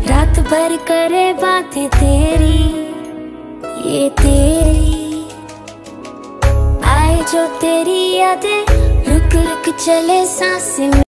रात भर करे बातें तेरी, ये तेरी आए जो तेरी यादें, रुक रुक चले सांसें।